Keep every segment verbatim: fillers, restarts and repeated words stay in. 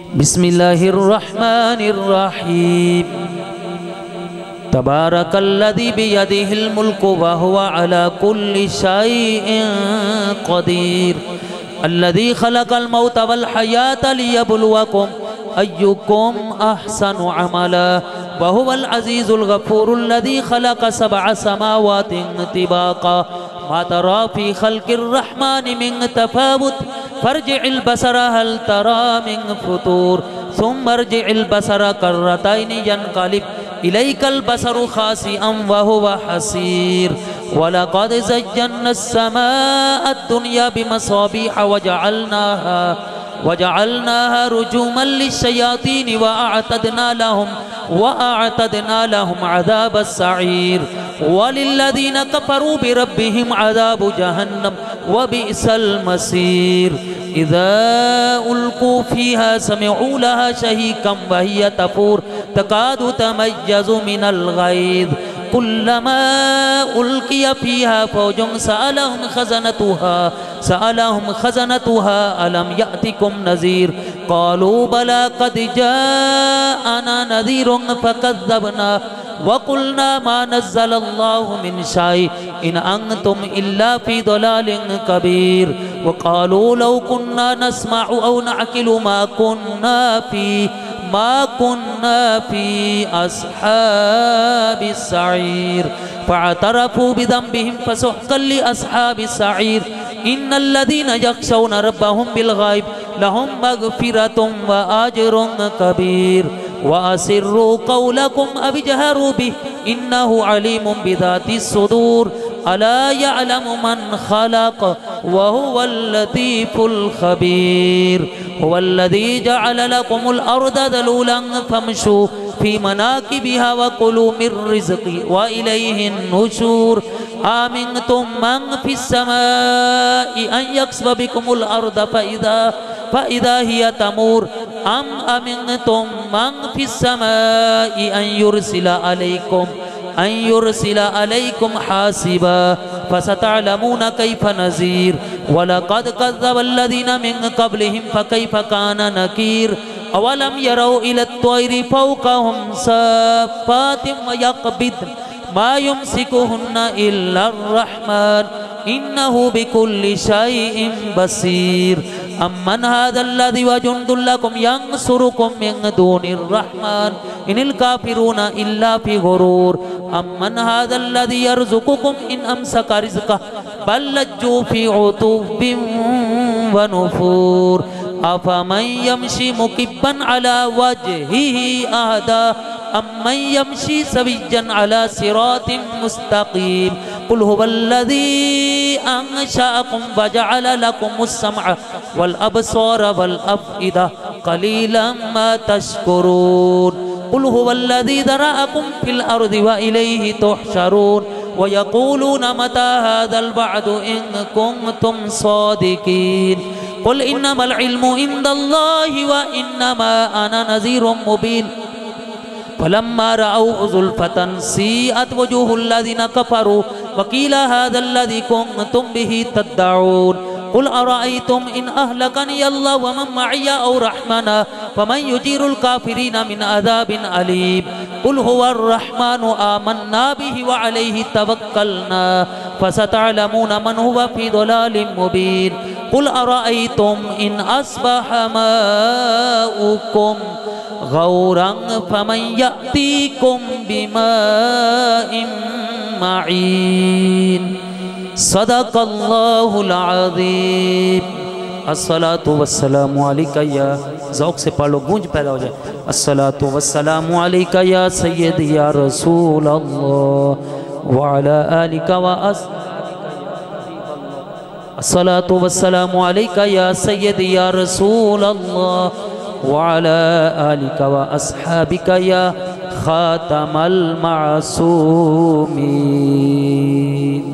بسم اللہ الرحمن الرحیم تبارک الذی بیدہ الملک وہو علی کل شیء قدیر الذی خلق الموت والحیات لیبلوکم ایکم احسن عملا وهو العزیز الغفور الذي خلق سبع سماوات طباقا ما ترى في خلق الرحمن من تفاوت فارجع البصر هل ترى من فطور ثم ارجع البصر كرتين ينقلب إليك البصر خاسئا وهو حسير ولقد زينا السماء الدنيا بمصابيح وجعلناها وجعلناها رجوما للشياطين وأعتدنا لهم وأعتدنا لهم عذاب السعير وللذين كفروا بربهم عذاب جهنم وبئس المصير إذا ألقوا فيها سمعوا لها شهيقا وهي تفور تكاد تميز من الغيظ كلما ألقي فيها فوج سألهم خزنتها سألهم خزنتها ألم يأتكم نذير قالوا بلى قد جاءنا نذير فكذبنا وقلنا ما نزل الله من شيء إن أنتم إلا في ضلال كبير وقالوا لو كنا نسمع أو نعقل ما كنا في ما كنا في أصحاب السعير فاعترفوا بذنبهم فسحقا لأصحاب السعير إن الذين يخشون ربهم بالغيب لهم مغفرة وأجر كبير وأسروا قولكم أو اجهروا به إنه عليم بذات الصدور ألا يعلم من خلق وهو اللطيف الخبير هو الذي جعل لكم الأرض ذلولا فامشوا في مناكبها وكلوا من رزقه وإليه النشور آمنتم من في السماء أن يخسف بكم الأرض فإذا فإذا هي تمور أم أمنتم من في السماء أن يرسل عليكم أن يرسل عليكم حاسبا فستعلمون كيف نذير ولقد كذب الذين من قبلهم فكيف كان نكير أولم يروا إلى الطير فوقهم صافات ويقبضن ما يمسكهن إلا الرحمن إنه بكل شيء بصير أمن هذا الذي وجند لكم ينصركم من دون الرحمن إن الكافرون إلا في غرور أمن هذا الذي يرزقكم إن أمسك رزقه بل لجوا في عتو ونفور أفمن يمشي مكبا على وجهه أهدى أمن يمشي سويا على صراط مستقيم قل هو الذي أنشأكم وجعل لكم السمع والأبصار والأفئدة قليلا ما تشكرون قل هو الذي ذرأكم في الأرض وإليه تحشرون ويقولون متى هذا الوعد إن كنتم صادقين قل إنما العلم عند الله وإنما أنا نذير مبين فلما رأوا زلفة سيئت وجوه الذين كفروا وقيل هذا الذي كنتم به تدعون قل أرأيتم إن أهلكني الله ومن معي أو رحمنا فمن يجير الكافرين من عذاب أليم قل هو الرحمن آمنا به وعليه توكلنا فستعلمون من هو في ضلال مبين قل أرأيتم إن أصبح ماؤكم غورا فمن يأتيكم بماء معين صدق الله العظيم الصلاة والسلام عليك يا ذوق سے پڑھ لو گونج پیدا ہو جائے الصلاة والسلام عليك يا سيدي يا رسول الله وعلى آلك وأصحابك الصلاة والسلام عليك يا سيدي يا رسول الله وعلى آلك وأصحابك يا خاتم المعصومين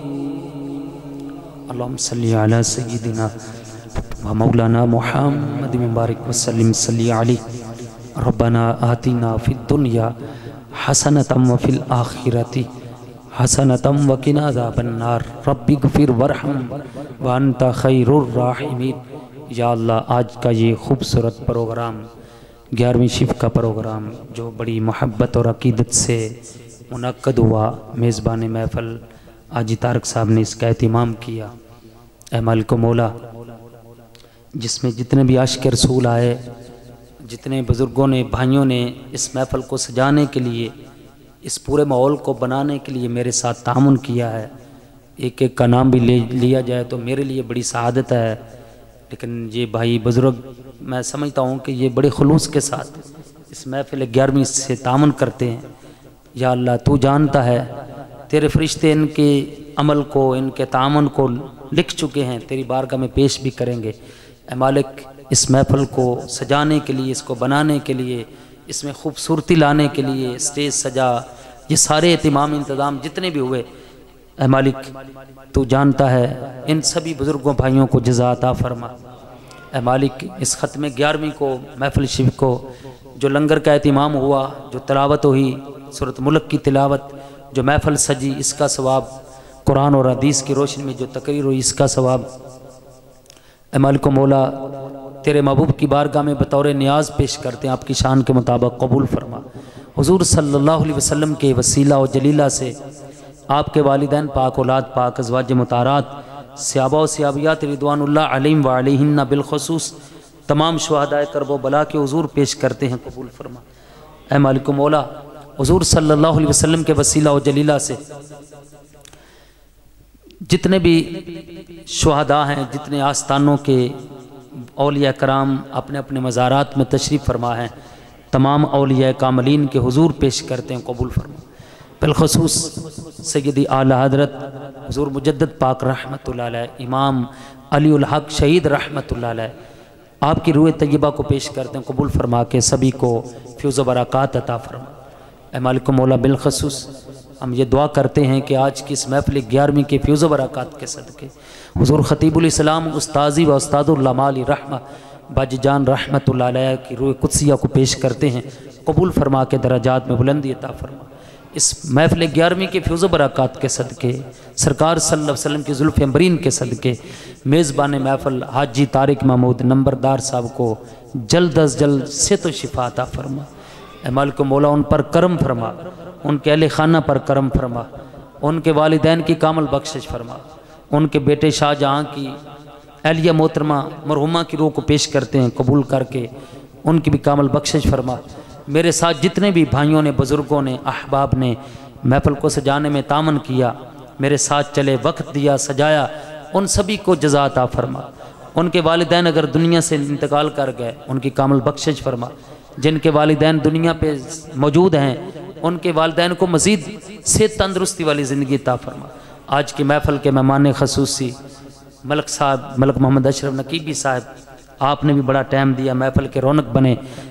اللهم صل على سيدنا ومولانا محمد مبارك وسلم صلي عليه ربنا آتنا في الدنيا حسنة وفي الآخرة حسنة وقنا عذاب النار رب اغفر وارحم وأنت خير الراحمين یا اللہ آج کا یہ خوبصورت پروگرام گیارہویں شف کا پروگرام جو بڑی محبت اور عقیدت سے منعقد ہوا، میزبان محفل حاجی طارق صاحب نے اس کا اہتمام کیا، اے مالک و مولا جس میں جتنے بھی عاشق رسول آئے، جتنے بزرگوں نے بھائیوں نے اس محفل کو سجانے کے لیے، اس پورے ماحول کو بنانے کے لیے میرے ساتھ تعاون کیا ہے، ایک ایک کا نام بھی لے لیا جائے تو میرے لیے بڑی سعادت ہے، لیکن یہ بھائی بزرگ میں سمجھتا ہوں کہ یہ بڑے خلوص کے ساتھ اس محفل گیارہویں سے تعاون کرتے ہیں۔ یا اللہ تو جانتا ہے، تیرے فرشتے ان کے عمل کو، ان کے تعاون کو لکھ چکے ہیں، تیری بارگاہ میں پیش بھی کریں گے۔ اے مالک اس محفل کو سجانے کے لیے، اس کو بنانے کے لیے، اس میں خوبصورتی لانے کے لیے، اسٹیج سجا، یہ سارے اہتمام انتظام جتنے بھی ہوئے، اے مالک تو جانتا ہے، ان سبھی بزرگوں بھائیوں کو جزا عطا فرما۔ اے مالک اس ختم گیارہویں کو، محفل شف کو، جو لنگر کا اہتمام ہوا، جو تلاوت ہوئی سورۃ ملک کی تلاوت، جو محفل سجی، اس کا ثواب، قرآن اور حدیث کی روشنی میں جو تقریر ہوئی، اس کا ثواب اے مالک و مولا تیرے محبوب کی بارگاہ میں بطور نیاز پیش کرتے ہیں، آپ کی شان کے مطابق قبول فرما۔ حضور صلی اللہ علیہ وسلم کے وسیلہ و جلیلہ سے آپ کے والدین پاک، اولاد پاک، ازواج مطہرات، صحابہ و صحابیات رضوان اللہ علیہم و علیہن بالخصوص تمام شہدائے کرب و بلا کے حضور پیش کرتے ہیں، قبول فرما۔ اے مالک و مولا حضور صلی اللہ علیہ وسلم کے وسیلہ و جلیلہ سے جتنے بھی شہداء ہیں، جتنے آستانوں کے اولیاء کرام اپنے اپنے مزارات میں تشریف فرما ہیں، تمام اولیاء کاملین کے حضور پیش کرتے ہیں، قبول فرما۔ بالخصوص سیدی اعلی حضرت حضور مجدد پاک رحمت اللہ علیہ، امام علی الحق شہید رحمت اللہ علیہ، آپ کی روح طیبہ کو پیش کرتے ہیں، قبول فرما کے سبھی کو فیض و برکات عطا فرما۔ اے مالک مولا بالخصوص ہم یہ دعا کرتے ہیں کہ آج کی اس محفل گیارہویں کے فیض و برکات کے صدقے حضور خطیب الاسلام استاذی و استاد العلماء علی رحمہ باجی جان رحمت اللہ علیہ کی روح قدسیہ کو پیش کرتے ہیں، قبول فرما کے درجات میں بلندی عطا فرما۔ اس محفل گیارہویں کے فیض و برکات کے صدقے، سرکار صلی اللہ علیہ وسلم کی زلف امبرین کے صدقے، میزبان محفل حاجی طارق محمود نمبردار صاحب کو جلد از جلد صحت و شفا عطا فرما۔ اے مالک مولا ان پر کرم فرما، ان کے اہل خانہ پر کرم فرما، ان کے والدین کی کامل بخشش فرما، ان کے بیٹے شاہ جہاں کی اہلیہ محترمہ مرحومہ کی روح کو پیش کرتے ہیں، قبول کر کے ان کی بھی کامل بخشش فرما۔ میرے ساتھ جتنے بھی بھائیوں نے، بزرگوں نے، احباب نے محفل کو سجانے میں تعاون کیا، میرے ساتھ چلے، وقت دیا، سجایا، ان سبھی کو جزا عطا فرما۔ ان کے والدین اگر دنیا سے انتقال کر گئے، ان کی کامل بخشش فرما۔ جن کے والدین دنیا پہ موجود ہیں، ان کے والدین کو مزید صحت تندرستی والی زندگی عطا فرما۔ آج کی محفل کے مہمان خصوصی ملک صاحب، ملک محمد اشرف نقیبی صاحب، آپ نے بھی بڑا ٹائم دیا، محفل کے رونق بنے۔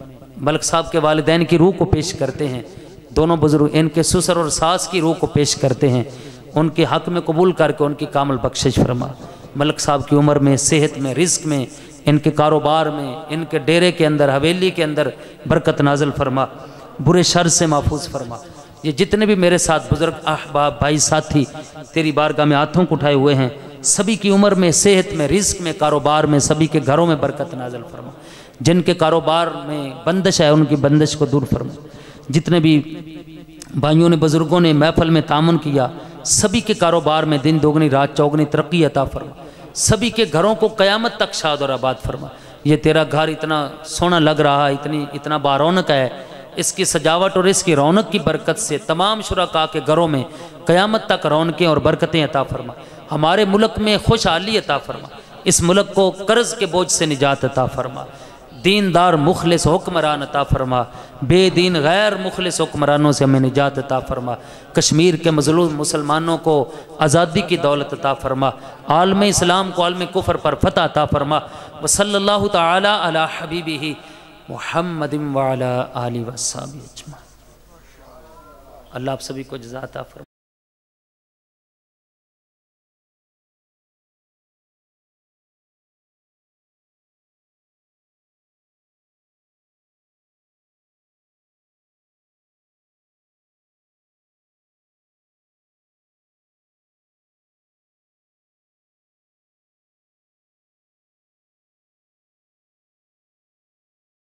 ملک صاحب کے والدین کی روح کو پیش کرتے ہیں، دونوں بزرگ ان کے سسر اور ساس کی روح کو پیش کرتے ہیں، ان کے حق میں قبول کر کے ان کی کامل بخشش فرما۔ ملک صاحب کی عمر میں، صحت میں، رزق میں، ان کے کاروبار میں، ان کے ڈیرے کے اندر، حویلی کے اندر برکت نازل فرما، برے شر سے محفوظ فرما۔ یہ جتنے بھی میرے ساتھ بزرگ احباب بھائی ساتھی تیری بارگاہ میں ہاتھوں کو اٹھائے ہوئے ہیں، سبھی کی عمر میں، صحت میں، رزق میں، کاروبار میں، سبھی کے گھروں میں برکت نازل فرما۔ جن کے کاروبار میں بندش ہے ان کی بندش کو دور فرما۔ جتنے بھی بھائیوں نے، بزرگوں نے محفل میں تعاون کیا، سبھی کے کاروبار میں دن دوگنی رات چوگنی ترقی عطا فرما۔ سبھی کے گھروں کو قیامت تک شاد اور آباد فرما۔ یہ تیرا گھر اتنا سونا لگ رہا ہے، اتنی اتنا بارونق ہے، اس کی سجاوٹ اور اس کی رونق کی برکت سے تمام شرکاء کے گھروں میں قیامت تک رونقیں اور برکتیں عطا فرما۔ ہمارے ملک میں خوشحالی عطا فرما، اس ملک کو قرض کے بوجھ سے نجات عطا فرما۔ دیندار مخلص حکمران عطا فرما، بے دین غیر مخلص حکمرانوں سے ہمیں نجات عطا فرما۔ کشمیر کے مظلوم مسلمانوں کو آزادی کی دولت عطا فرما، عالم اسلام کو عالم کفر پر فتح عطا فرما۔ وصلی اللہ تعالی علی حبیبہ محمد وعلی آلہ وصحبہ اجمعین۔ اللہ آپ سبھی کو جزا عطا فرما۔